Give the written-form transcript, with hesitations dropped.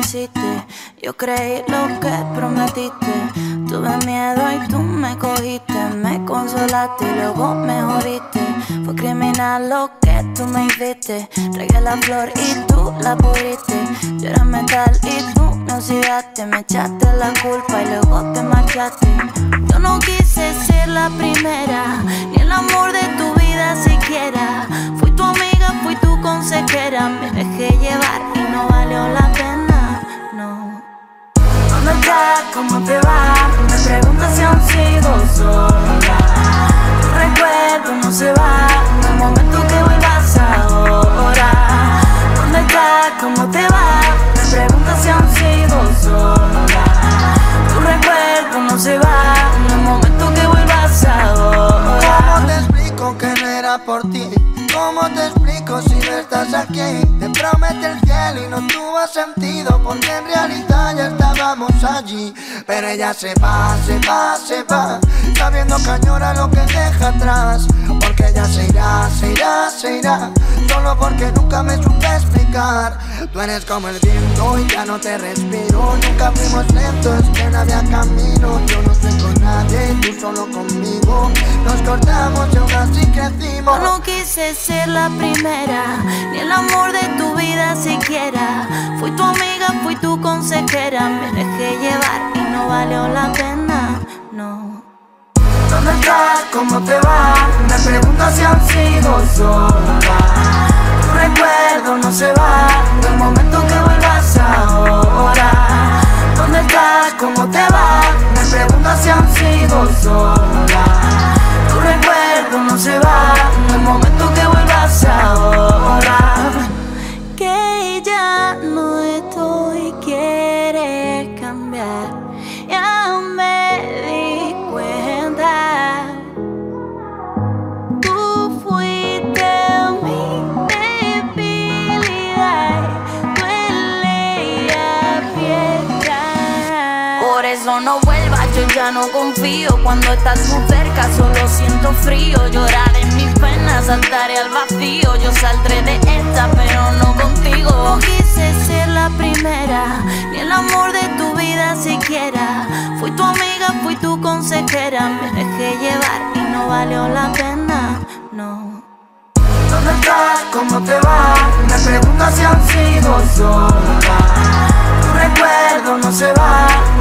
hiciste. Yo creí lo que prometiste. Tuve miedo y tú me cogiste. Me consolaste y luego me jodiste. Fue criminal lo que tú me hiciste. Regué la flor y tú la pudriste. Yo era metal y tú me oxidaste. Me echaste la culpa y luego te marchaste. Yo no quise ser la primera, ni el amor de tu vida siquiera. Fui tu amiga, fui tu consejera. Me dejé llevar y no valió la pena, no. ¿Dónde estás? ¿Cómo te va? Me preguntas si aún sigo sola. Tu recuerdo no se va, en el momento que vuelvas ahora. ¿Dónde estás? ¿Cómo te va? Me preguntas si aún sigo sola. Tu recuerdo no se va, en el momento que vuelvas ahora. ¿Cómo te explico que no era por ti? ¿Cómo te explico si no estás aquí? Te prometí el cielo y no tuvo sentido, porque en realidad ya estábamos allí. Pero ella se va, sabiendo que añora lo que deja atrás. Porque ella se irá, solo porque nunca me supe explicar. Tú eres como el viento y ya no te respiro. Nunca fuimos lentos, que no había camino. Yo no estoy con nadie y tú solo conmigo. Nos cortamos y aún así crecimos. Yo no quise ser la primera, ni el amor de tu vida siquiera. Fui tu amiga, fui tu consejera. Me dejé llevar y no valió la pena, no. ¿Dónde estás? ¿Cómo te va? Me preguntas si aún sigo sola. Tu recuerdo no se va, en el momento que vuelvas ahora. ¿Dónde estás? ¿Cómo te va? Me preguntas si aún sigo sola. Tu recuerdo no se va, en el momento que vuelvas ahora. Que ya no estoy, quieres cambiar. Ya me di cuenta. Tú fuiste mi debilidad. Duele y aprieta. Por eso no vuelvas, yo ya no confío. Cuando estás tú cerca solo siento frío. Llorar en mis penas, saltaré al vacío. Yo saldré de esta pero no contigo. No quise ser la primera, ni el amor de tu vida siquiera. Fui tu amiga, fui tu consejera. Me dejé llevar y no valió la pena, no. ¿Dónde estás? ¿Cómo te va? Me preguntas si aún sigo sola. Tu recuerdo no se va,